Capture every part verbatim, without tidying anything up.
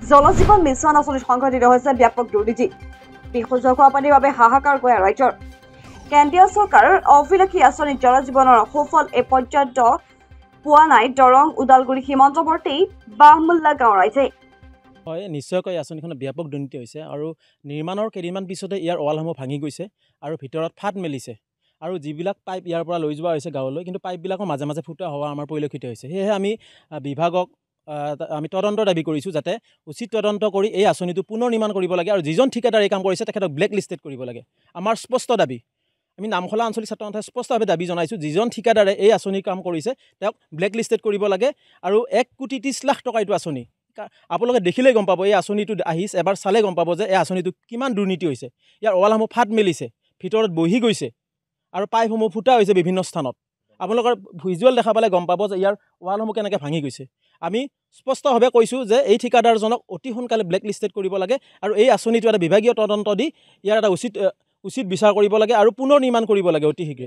Jal Jeevan mission আঁচনিত সংঘটিত হৈছে ব্যাপক দুৰ্নীতি বিশুদ্ধ খোৱা পানীৰ বাবে হাহাকাৰ গৈ ৰাজ্যৰ কেন্দ্ৰীয় চৰকাৰৰ অভিলাষী আঁচনিত জলজীৱনৰ সুফল এই পৰ্যন্ত পোৱা নাই দৰং ওদালগুৰি সীমান্তৱৰ্তী বাহমুল্লা গাঁও ৰাইজে হয় নিশ্চয়কৈ আঁচনিখনত ব্যাপক দুৰ্নীতি হৈছে আৰু নিৰ্মাণৰ কেইদিনমান পিছতে ইয়াৰ ৱালসমূহ ভাঙি গৈছে আৰু ভিতৰত ফাট মেলিছে আৰু যিবিলাক পাইপ ইয়াৰ পৰা লৈ যোৱা হৈছে গাঁৱলৈ কিন্তু পাইপবিলাকৰ মাজে মাজে ফুটা হোৱা আমাৰ পৰিলক্ষিত হৈছে সেয়েহে আমি বিভাগক আমি তদন্ত দাবী কৰিছোঁ যাতে উচিত তদন্ত কৰি এই আঁচনিটো পুনৰ নিৰ্মাণ কৰিব লাগে আৰু যিজন ঠিকাদাৰে এই কাম কৰিছে তেখেতক ব্লেক লিষ্টেড কৰিব লাগে আমাৰ স্পষ্ট দাবী আমি নামখলা আঞ্চলিক ছাত্ৰ সন্থাই স্পষ্টভাৱে দাবী জনাইছোঁ যিজন ঠিকাদাৰে এই আঁচনিৰ কাম কৰিছে তেওঁক ব্লেক লিষ্টেড কৰিব লাগে আৰু এক কোটি ত্ৰিছ লাখ টকা এইটো আঁচনি আপোনালোকে দেখিলেই গম পাব এই আঁচনিটো আহিছে এবাৰ চালে গম পাব যে এই আঁচনিটো কিমান দুৰ্নীতি হৈছে ইয়াৰ ৱালসমূহ ফাট মেলিছে ভিতৰত বহি গৈছে আৰু পাইপসমূহ ফুটা হৈছে বিভিন্ন স্থানত আপোনালোকৰ ভিজুৱেল দেখা পালে গম পাব যে ইয়াৰ ৱালসমূহ কেনেকৈ ভাঙি গৈছে আমি স্পষ্টভাৱে কৈছোঁ যে এই ঠিকাদাৰজনক অতি সোনকালে ব্লেক লিষ্টেড কৰিব লাগে আৰু এই আঁচনিটো এটা বিভাগীয় তদন্ত দি ইয়াৰ এটা উচিত উচিত বিচাৰ কৰিব লাগে আৰু পুনৰ নিৰ্মাণ কৰিব লাগে অতি শীঘ্ৰে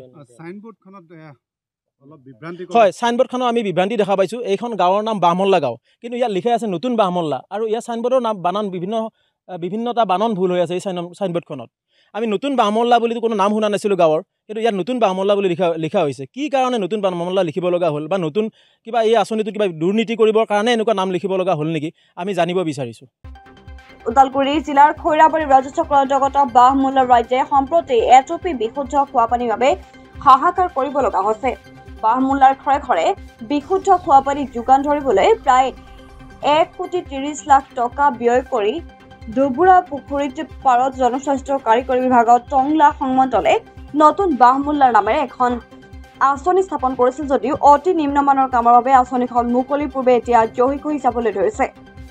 হয় চাইনবোৰ্ডখনৰ আমি বিভ্ৰান্তি দেখা পাইছোঁ এইখন গাঁৱৰ নাম বাহমল্লা গাঁও কিন্তু ইয়াত লিখা আছে নতুন বাহমল্লা আৰু ইয়াৰ চাইনবোৰ্ডৰ নাম বানান বিভিন্ন বিভিন্নটা বানন ভুল হৈ আছে এই চাইন চাইনবোৰ্ডখনত আমি নতুন বাহমল্লা বুলি কোনো নাম শুনা নাছিলোঁ গাঁৱৰ কিন্তু ইয়াত নতুন বাহমল্লা বুলি লিখা লিখা হৈছে কি কাৰণে নতুন বাহমল্লা লিখিব লগা হ'ল বা নতুন কিবা এই আঁচনিটো কিবা দুৰ্নীতি কৰিবৰ কাৰণে এনেকুৱা নাম লিখিব লগা হ'ল নেকি আমি জানিব বিচাৰিছোঁ ওদালগুৰি জিলাৰ খৈৰাবাৰী ৰাজচক্ৰৰ অন্তৰ্গত বাহমুল্লা ৰাজ্যে সম্প্ৰতি এটপি বিশুদ্ধ খোৱা পানীৰ বাবে হাহাকাৰ কৰিব লগা হৈছে বাহমুল্লাৰ ঘৰে ঘৰে বিশুদ্ধ খোৱা পানী যোগান ধৰিবলৈ প্ৰায় এক কোটি ত্ৰিছ লাখ টকা ব্যয় কৰি দুবুৰা পুখুৰীত পাৰত জনস্বাস্থ্য কাৰিকৰী বিভাগৰ টংলা সংমণ্ডলে নতুন বাহমুল্লাৰ নামেৰে এখন আঁচনি স্থাপন কৰিছিল যদিও অতি নিম্নমানৰ কামৰ বাবে আঁচনিখন মুকলিৰ পূৰ্বে এতিয়া জহি কহি যাবলৈ ধৰিছে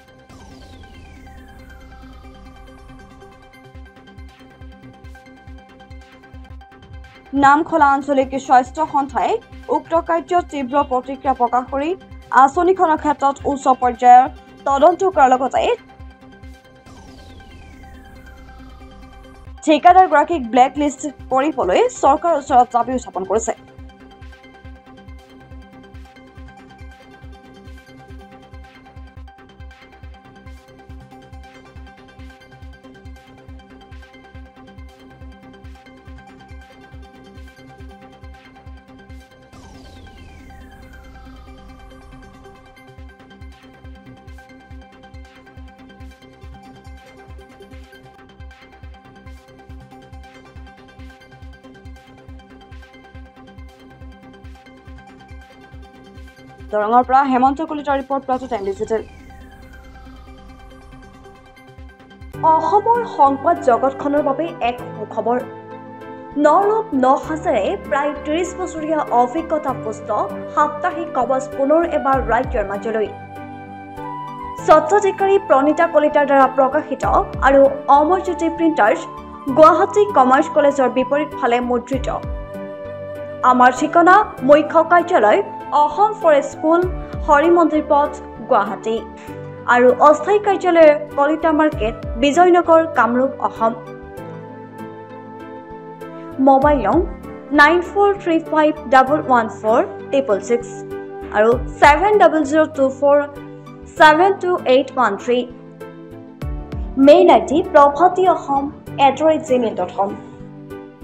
নামখলা আঞ্চলিক স্বাস্থ্য সন্থাই উক্ত কাৰ্যত তীব্ৰ প্ৰতিক্ৰিয়া প্ৰকাশ কৰি আঁচনিখনৰ ক্ষেত্ৰত উচ্চ পৰ্যায়ৰ তদন্ত কৰাৰ লগতে ঠিকাদাৰগৰাকীক ব্লেক লিষ্ট কৰিবলৈ চৰকাৰৰ ওচৰত দাবী উত্থাপন কৰিছে দৰঙৰ পৰা হেমন্ত কলিতাৰ ৰিপৰ্ট প্ৰাপ্ত টাইম ডিজিটেল অসমৰ সংবাদ জগতখনৰ বাবে এক সুখবৰ নৰূপ ন হাজাৰে প্ৰায় ত্ৰিশ বছৰীয়া অভিজ্ঞতাপুষ্ট সাপ্তাহিক কবচ পুনৰ এবাৰ ৰাজ্যৰ মাজলৈ স্বত্বাধিকাৰী প্ৰণীতা কলিতাৰ দ্বাৰা প্ৰকাশিত আৰু অমৰজ্যোতি প্ৰিণ্টাৰ্ছ গুৱাহাটী কমাৰ্চ কলেজৰ বিপৰীত ফালে মুদ্ৰিত আমাৰ ঠিকনা মুখ্য কাৰ্যালয় অসম ফৰেষ্ট স্কুল হৰিমন্দিৰ পথ গুৱাহাটী আৰু অস্থায়ী কাৰ্যালয় কলিতা মাৰ্কেট বিজয়নগৰ কামৰূপ অসম মোবাইল নং nine four three five double one four triple six আৰু seven double zero' two four seven two eight one three mail I D Prabhati Assam at the rate Gmail dot com